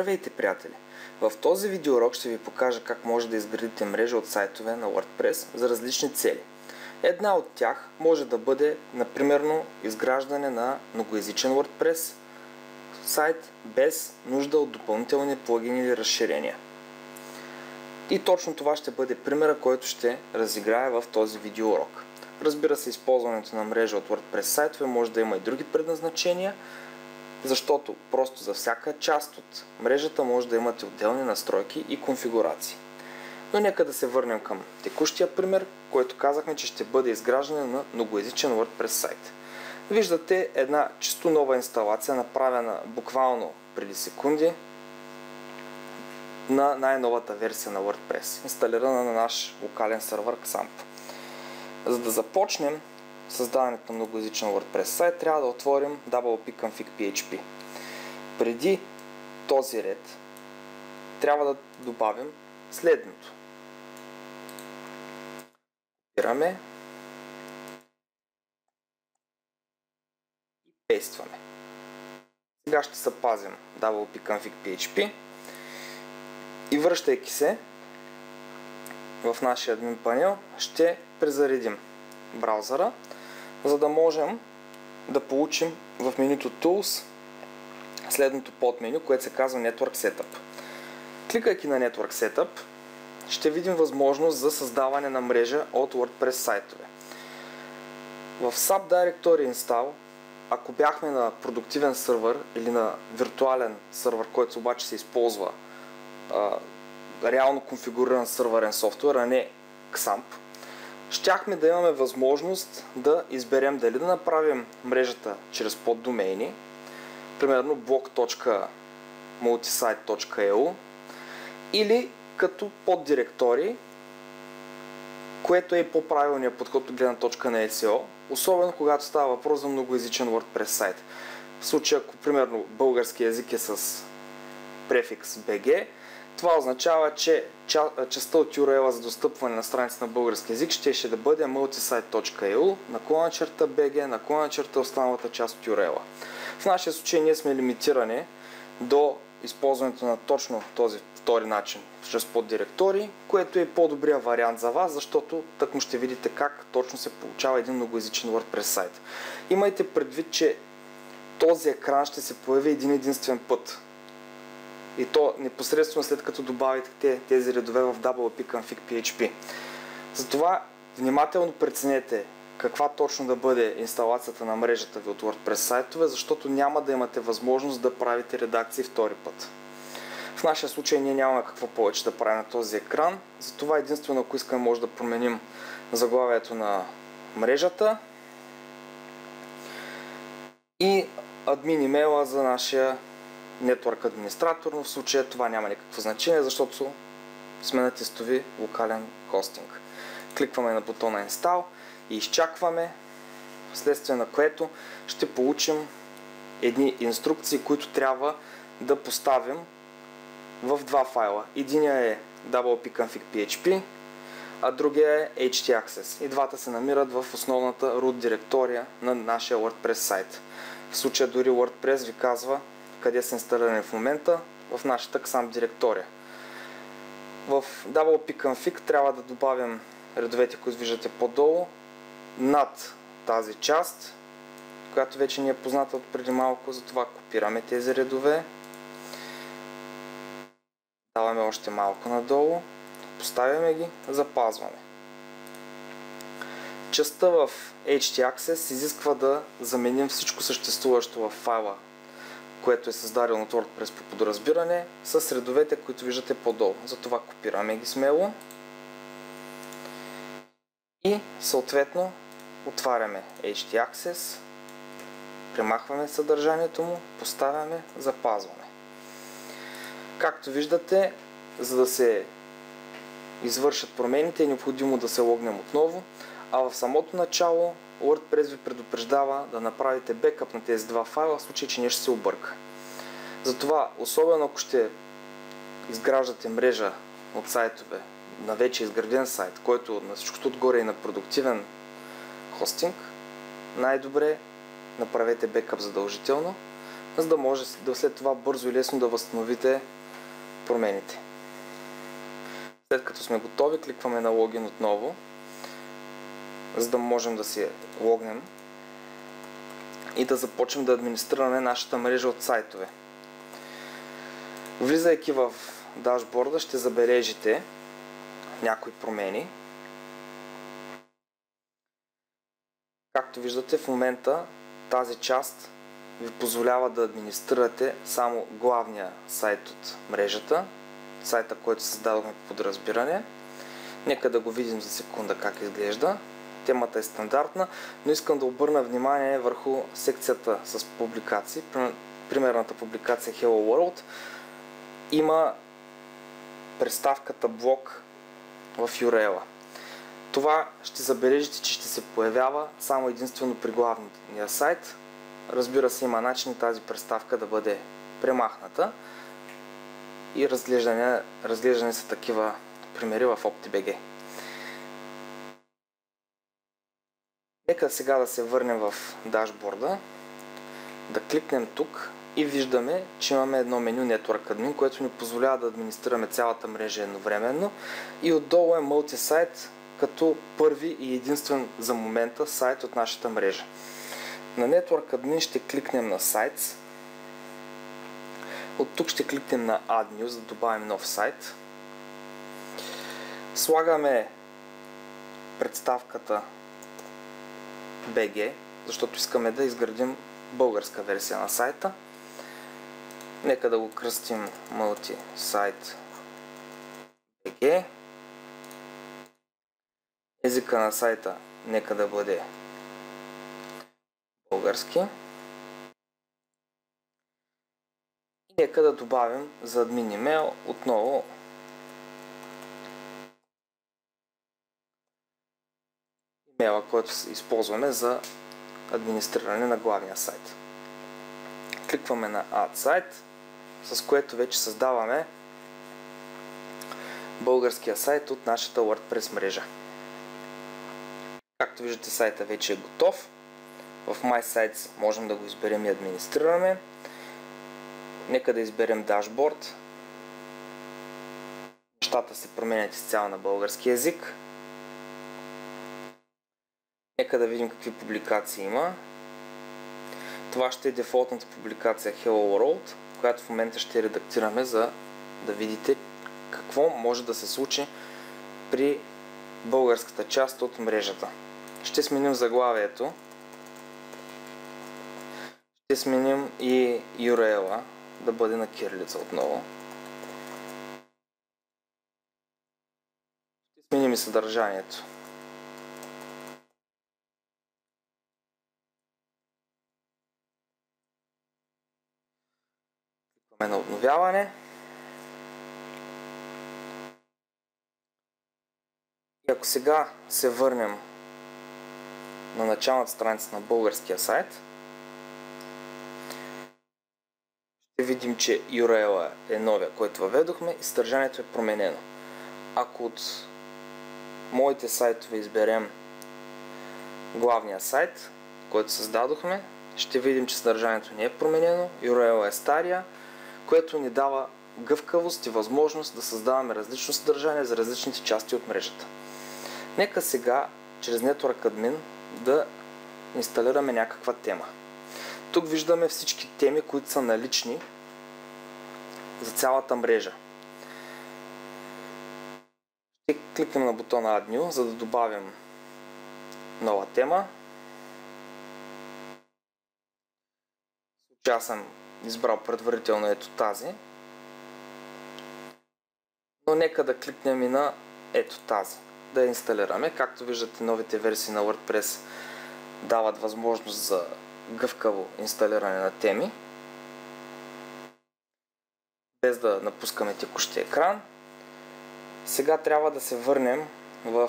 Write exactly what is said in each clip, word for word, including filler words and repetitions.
Здравейте, приятели! В този видеоурок ще ви покажа как може да изградите мрежа от сайтове на WordPress за различни цели. Една от тях може да бъде, например, изграждане на многоезичен WordPress сайт без нужда от допълнителни плагини или разширения. И точно това ще бъде примера, който ще разиграя в този видеоурок. Разбира се, използването на мрежа от WordPress сайтове може да има и други предназначения, защото просто за всяка част от мрежата може да имате отделни настройки и конфигурации. Но нека да се върнем към текущия пример, който казахме, че ще бъде изграждане на многоезичен WordPress сайт. Виждате една чисто нова инсталация, направена буквално преди секунди на най-новата версия на WordPress, инсталирана на наш локален сървър Xampp. За да започнем създаването на многоезичен WordPress сайт, трябва да отворим дабъл ю пи config точка пи ейч пи. Преди този ред трябва да добавим следното. Копираме и пействаме. Сега ще запазим дабъл ю пи config точка пи ейч пи и връщайки се в нашия админ панел ще презаредим браузъра, за да можем да получим в менюто Tools следното подменю, което се казва Network Setup. Кликайки на Network Setup, ще видим възможност за създаване на мрежа от WordPress сайтове. В Subdirectory Install, ако бяхме на продуктивен сървър или на виртуален сървър, който обаче се използва а, реално конфигуриран сървърен софтуер, а не Xampp, щяхме да имаме възможност да изберем дали да направим мрежата чрез поддомейни, примерно blog точка multisite точка и ю, или като поддиректории, което е по-правилният подход от гледна точка на ес и о, особено когато става въпрос за многоезичен WordPress сайт. В случая, ако примерно български език е с префикс би джи, това означава, че частта от ю ар ел за достъпване на страница на български език ще, ще да бъде multisite точка и ю, наклона черта би джи, наклона черта останалата част от ю ар ел. В нашия случай ние сме лимитирани до използването на точно този втори начин, чрез поддиректории, което е по-добрия вариант за вас, защото тъкмо ще видите как точно се получава един многоезичен WordPress сайт. Имайте предвид, че този екран ще се появи един единствен път. И то непосредствено след като добавите тези редове в дабъл ю пи config точка пи ейч пи. Затова внимателно преценете каква точно да бъде инсталацията на мрежата ви от WordPress сайтове, защото няма да имате възможност да правите редакции втори път. В нашия случай ние нямаме какво повече да правим на този екран, затова единствено ако искаме може да променим заглавието на мрежата и админ имейла за нашия Network администратор, но в случая това няма никакво значение, защото сме на тестови локален хостинг. Кликваме на бутона Install и изчакваме, вследствие на което ще получим едни инструкции, които трябва да поставим в два файла. Единия е дабъл ю пи config точка пи ейч пи, а другия е ейч ти Access. И двата се намират в основната root директория на нашия WordPress сайт. В случая дори WordPress ви казва къде са инсталирани в момента, в нашата Xampp директория. В дабъл ю пи config трябва да добавим редовете, които виждате по-долу, над тази част, която вече ни е позната от преди малко, затова копираме тези редове. Даваме още малко надолу, поставяме ги, запазваме. Частта в ейч ти Access изисква да заменим всичко съществуващо в файла, което е създадено от WordPress по подразбиране, с редовете, които виждате по-долу. Затова копираме ги смело и съответно отваряме ейч ти Access, премахваме съдържанието му, поставяме, запазваме. Както виждате, за да се извършат промените е необходимо да се логнем отново, а в самото начало WordPress ви предупреждава да направите бекъп на тези два файла, в случай, че нещо се обърка. Затова, особено ако ще изграждате мрежа от сайтове на вече изграден сайт, който на всичкото отгоре е на продуктивен хостинг, най-добре направете бекъп задължително, за да може да след това бързо и лесно да възстановите промените. След като сме готови, кликваме на логин отново, за да можем да си логнем и да започнем да администрираме нашата мрежа от сайтове. Влизайки в дашборда, ще забележите някои промени. Както виждате, в момента тази част ви позволява да администрирате само главния сайт от мрежата, сайта, който създадохме по подразбиране. Нека да го видим за секунда как изглежда. Темата е стандартна, но искам да обърна внимание върху секцията с публикации. Примерната публикация Hello World има приставката блок в ю ар ел-а. Това ще забележите, че ще се появява само единствено при главния сайт. Разбира се, има начин тази приставка да бъде премахната и разглеждане, разглеждане са такива примери в OptiBG. Нека сега да се върнем в дашборда, да кликнем тук и виждаме, че имаме едно меню Network Admin, което ни позволява да администрираме цялата мрежа едновременно, и отдолу е Multi-Site, като първи и единствен за момента сайт от нашата мрежа. На Network Admin ще кликнем на Sites. От тук ще кликнем на Add New, за да добавим нов сайт. Слагаме представката би джи, защото искаме да изградим българска версия на сайта. Нека да го кръстим Multi-Site би джи. Езика на сайта нека да бъде български. И нека да добавим за админ имейл отново имейла, който използваме за администриране на главния сайт. Кликваме на Add Site, с което вече създаваме българския сайт от нашата WordPress мрежа. Както виждате, сайта вече е готов. В My Sites можем да го изберем и администрираме. Нека да изберем дашборд. Нещата се променят изцяло на български език. Нека да видим какви публикации има. Това ще е дефолтната публикация Hello World, която в момента ще редактираме, за да видите какво може да се случи при българската част от мрежата. Ще сменим заглавието. Ще сменим и ю ар ел-а да бъде на кирилица отново. Ще сменим и съдържанието. Кликваме на обновяване. И ако сега се върнем на началната страница на българския сайт, ще видим, че ю ар ел е новия, който въведохме, и съдържанието е променено. Ако от моите сайтове изберем главния сайт, който създадохме, ще видим, че съдържанието не е променено, ю ар ел е стария, което ни дава гъвкавост и възможност да създаваме различно съдържание за различните части от мрежата. Нека сега, чрез Network Admin, да инсталираме някаква тема. Тук виждаме всички теми, които са налични за цялата мрежа. Ще кликнем на бутона Add New, за да добавим нова тема. Аз съм избрал предварително ето тази. Но нека да кликнем и на ето тази, да я инсталираме. Както виждате, новите версии на WordPress дават възможност за гъвкаво инсталиране на теми, без да напускаме текущия екран. Сега трябва да се върнем в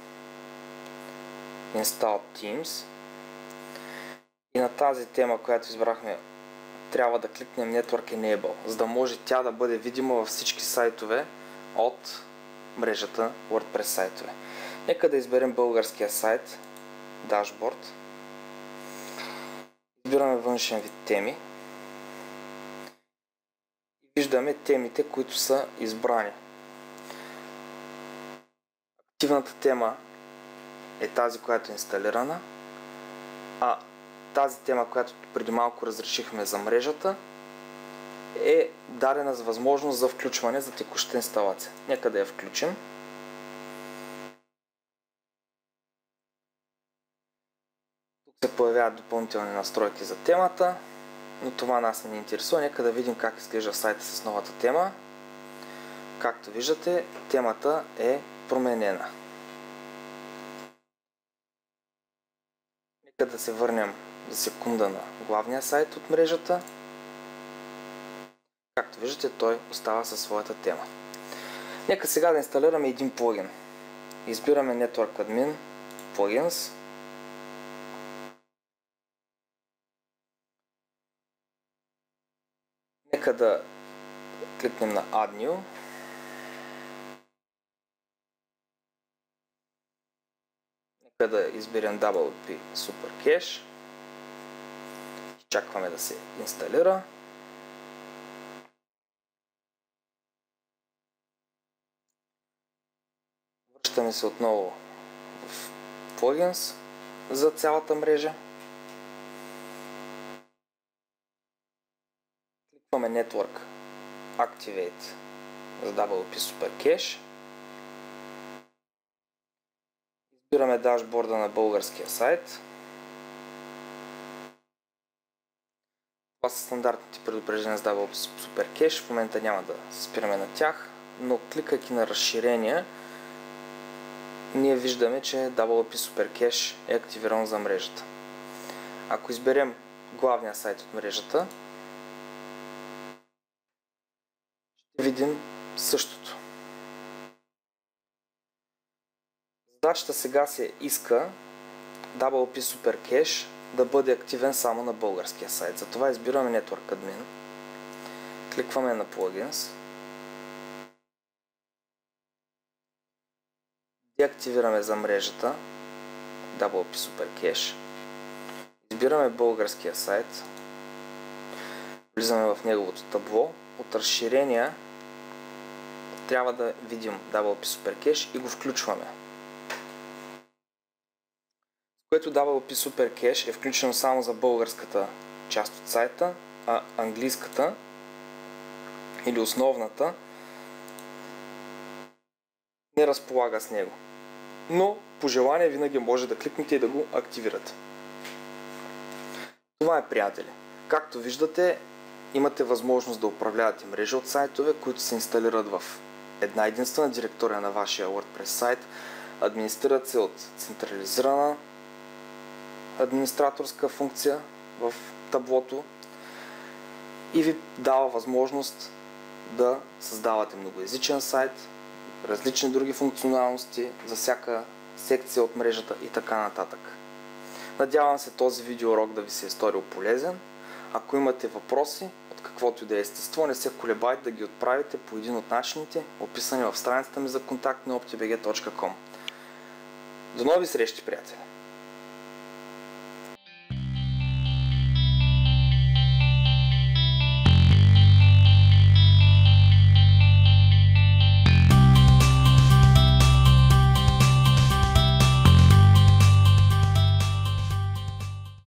Install Themes и на тази тема, която избрахме, трябва да кликнем Network Enable, за да може тя да бъде видима във всички сайтове от мрежата WordPress сайтове. Нека да изберем българския сайт, дашборд. Избираме външен вид теми. виждаме темите, които са избрани. Активната тема е тази, която е инсталирана, а тази тема, която преди малко разрешихме за мрежата, е дадена с възможност за включване за текуща инсталация. Нека да я включим. Тук се появяват допълнителни настройки за темата, но това нас не ни интересува. Нека да видим как изглежда сайта с новата тема. Както виждате, темата е променена. Нека да се върнем за секунда на главния сайт от мрежата. Както виждате, той остава със своята тема. Нека сега да инсталираме един плагин. Избираме Network Admin, Plugins. Нека да кликнем на Add New. Нека да изберем дабъл ю пи SuperCache. Чакваме да се инсталира. Връщаме се отново в Plugins за цялата мрежа. Кликваме Network Activate за дабъл ю пи SuperCache. Избираме дашборда на българския сайт. Това са стандартните предупреждения с дабъл ю пи SuperCache. В момента няма да спираме на тях, но кликайки на разширения, ние виждаме, че дабъл ю пи SuperCache е активиран за мрежата. Ако изберем главния сайт от мрежата, ще видим същото. Задачата сега се иска дабъл ю пи SuperCache да бъде активен само на българския сайт. Затова избираме Network Admin. Кликваме на Plugins. Деактивираме за мрежата дабъл ю пи SuperCache. Избираме българския сайт. Влизаме в неговото табло. От разширения трябва да видим дабъл ю пи SuperCache и го включваме. Което дабъл ю пи SuperCache е включено само за българската част от сайта, а английската или основната не разполага с него. Но по желание винаги може да кликнете и да го активирате. Това е, приятели. Както виждате, имате възможност да управлявате мрежа от сайтове, които се инсталират в една единствена директория на вашия WordPress сайт, администрират се от централизирана администраторска функция в таблото и ви дава възможност да създавате многоезичен сайт, различни други функционалности за всяка секция от мрежата и така нататък. Надявам се този видеоурок да ви се е сторил полезен. Ако имате въпроси от каквото и да е естество, не се колебайте да ги отправите по един от начините, описани в страницата ми за контакт на optibg точка com. До нови срещи, приятели!